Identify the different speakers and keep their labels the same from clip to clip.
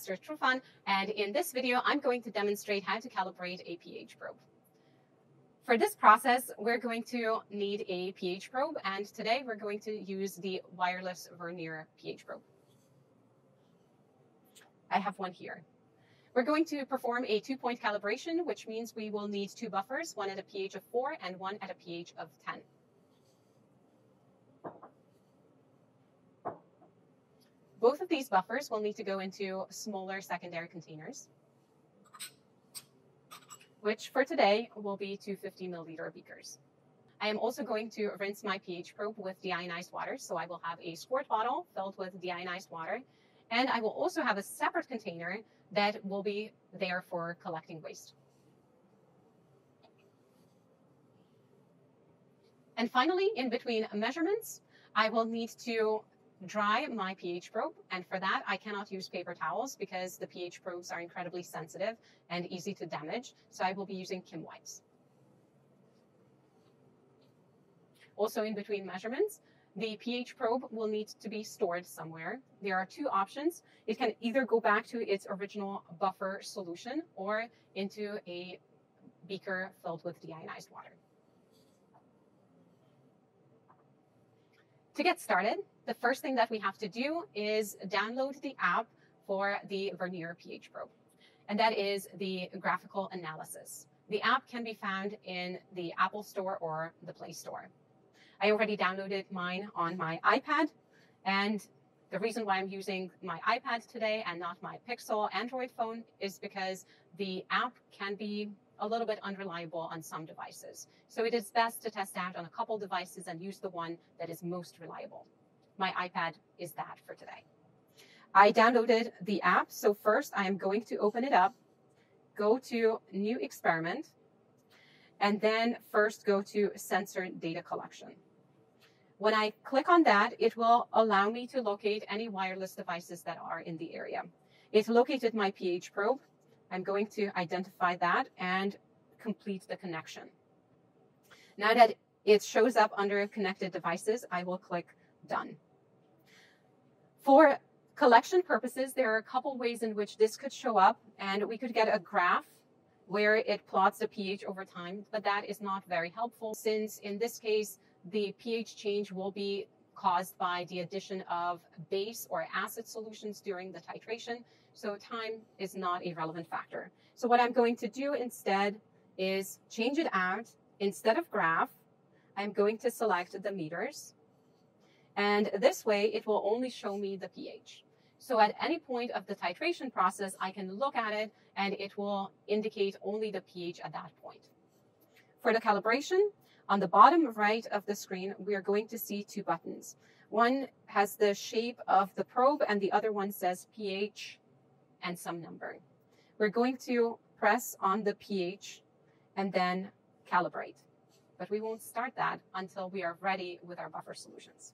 Speaker 1: Esther Trufan, and in this video, I'm going to demonstrate how to calibrate a pH probe. For this process, we're going to need a pH probe, and today we're going to use the wireless vernier pH probe. I have one here. We're going to perform a 2-point calibration, which means we will need 2 buffers, one at a pH of 4 and one at a pH of 10. Both of these buffers will need to go into smaller secondary containers, which for today will be 250 milliliter beakers. I am also going to rinse my pH probe with deionized water, so I will have a squirt bottle filled with deionized water, and I will also have a separate container that will be there for collecting waste. And finally, in between measurements, I will need to dry my pH probe, and for that I cannot use paper towels because the pH probes are incredibly sensitive and easy to damage, so I will be using Kim wipes. Also, in between measurements, the pH probe will need to be stored somewhere. There are 2 options. It can either go back to its original buffer solution or into a beaker filled with deionized water. To get started, the first thing that we have to do is download the app for the vernier pH probe, and that is the graphical analysis. The app can be found in the Apple Store or the Play Store. I already downloaded mine on my iPad, and the reason why I'm using my iPad today and not my Pixel Android phone is because the app can be a little bit unreliable on some devices. So it is best to test out on a couple devices and use the one that is most reliable. My iPad is that for today. I downloaded the app, so first I am going to open it up, go to New Experiment, and then first go to Sensor Data Collection. When I click on that, it will allow me to locate any wireless devices that are in the area. It located my pH probe. I'm going to identify that and complete the connection. Now that it shows up under connected devices, I will click Done. For collection purposes, there are a couple ways in which this could show up, and we could get a graph where it plots the pH over time, but that is not very helpful since in this case, the pH change will be caused by the addition of base or acid solutions during the titration. So time is not a relevant factor. So what I'm going to do instead is change it out. Instead of graph, I'm going to select the meters. And this way, it will only show me the pH. So at any point of the titration process, I can look at it and it will indicate only the pH at that point. For the calibration, on the bottom right of the screen, we are going to see 2 buttons. One has the shape of the probe and the other one says pH and some number. We're going to press on the pH and then calibrate. But we won't start that until we are ready with our buffer solutions.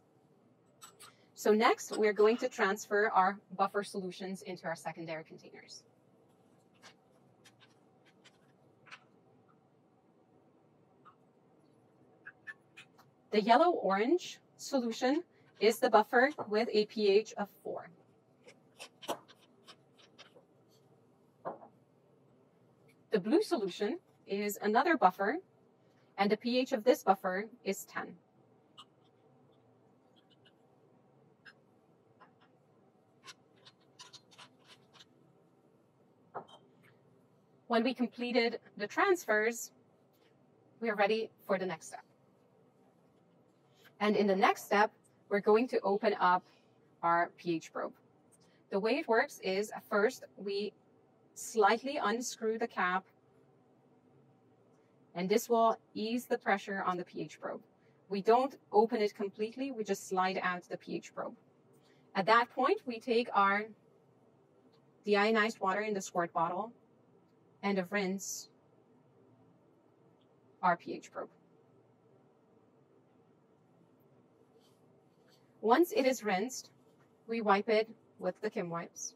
Speaker 1: So next, we're going to transfer our buffer solutions into our secondary containers. The yellow-orange solution is the buffer with a pH of 4. The blue solution is another buffer, and the pH of this buffer is 10. When we completed the transfers, we are ready for the next step. And in the next step, we're going to open up our pH probe. The way it works is first we slightly unscrew the cap, and this will ease the pressure on the pH probe. We don't open it completely, we just slide out the pH probe. At that point, we take our deionized water in the squirt bottle and rinse our pH probe. Once it is rinsed, we wipe it with the Kim wipes,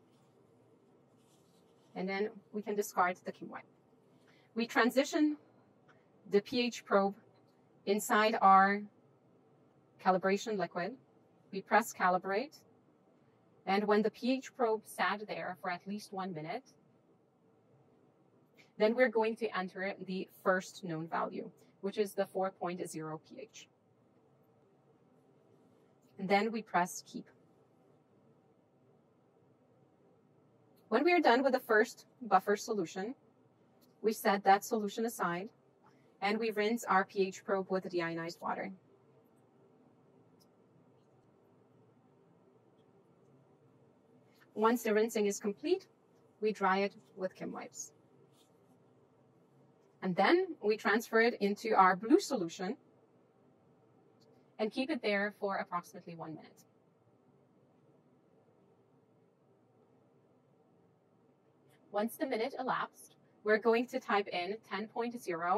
Speaker 1: and then we can discard the Kim wipe. We transition the pH probe inside our calibration liquid. We press calibrate, And when the pH probe sat there for at least 1 minute, then we're going to enter the first known value, which is the 4.0 pH. And then we press keep. When we are done with the first buffer solution, we set that solution aside and we rinse our pH probe with deionized water. Once the rinsing is complete, we dry it with Kim wipes. And then we transfer it into our blue solution and keep it there for approximately 1 minute. Once the minute elapsed, we're going to type in 10.0,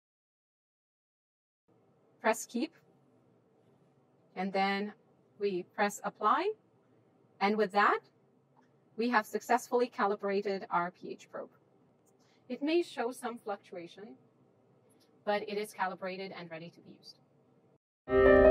Speaker 1: press keep, and then we press apply. And with that, we have successfully calibrated our pH probe. It may show some fluctuation, but it is calibrated and ready to be used.